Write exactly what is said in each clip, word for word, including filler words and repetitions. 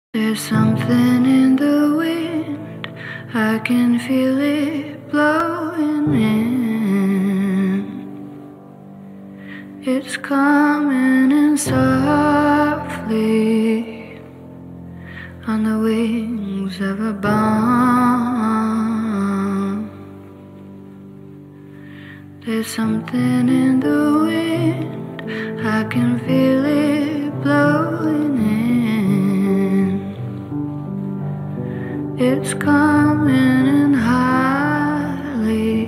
There's something in the wind, I can feel it blowing in. It's coming in softly on the wings of a bomb. There's something in the wind, I can feel it blowing in. It's coming in highly,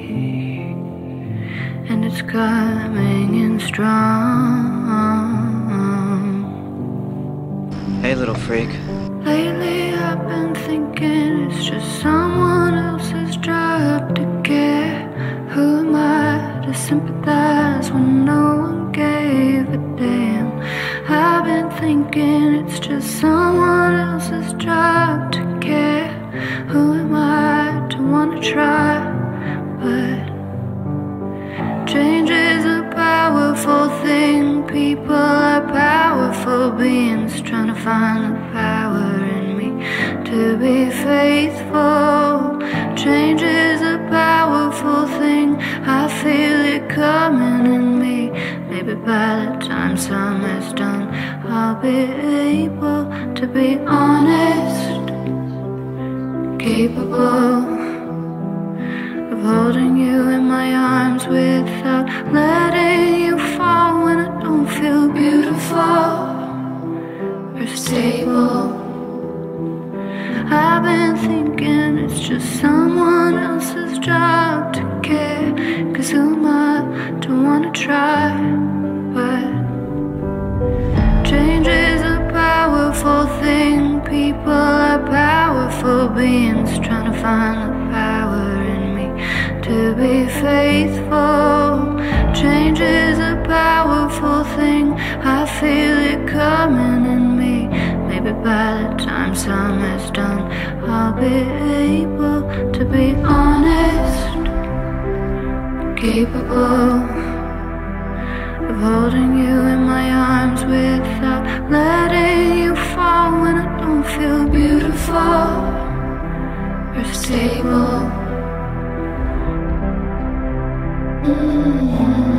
and it's coming in strong. Hey, little freak. Lately I've been thinking it's just someone else's job to care. Who am I to sympathize when no one gave a damn? I've been thinking it's just someone else's job to care. Who am I to wanna try? But change is a powerful thing. People are powerful beings trying to find the power in me to be faithful. Change is a powerful thing. I feel it coming in me. Maybe by the time summer's done, I'll be able to be honest, capable of holding you in my arms without letting you fall when I don't feel beautiful or stable. I've been thinking it's just someone else's job to care. Cause who am I to wanna try? But change is a powerful thing. People are powerful beings trying to find the power in me to be faithful. Change is a powerful thing. I feel it coming in me. Maybe by the time summer's done, I'll be able to be honest, capable of holding you in my arms without letting you fall when I don't feel beautiful or stable. Mm-hmm.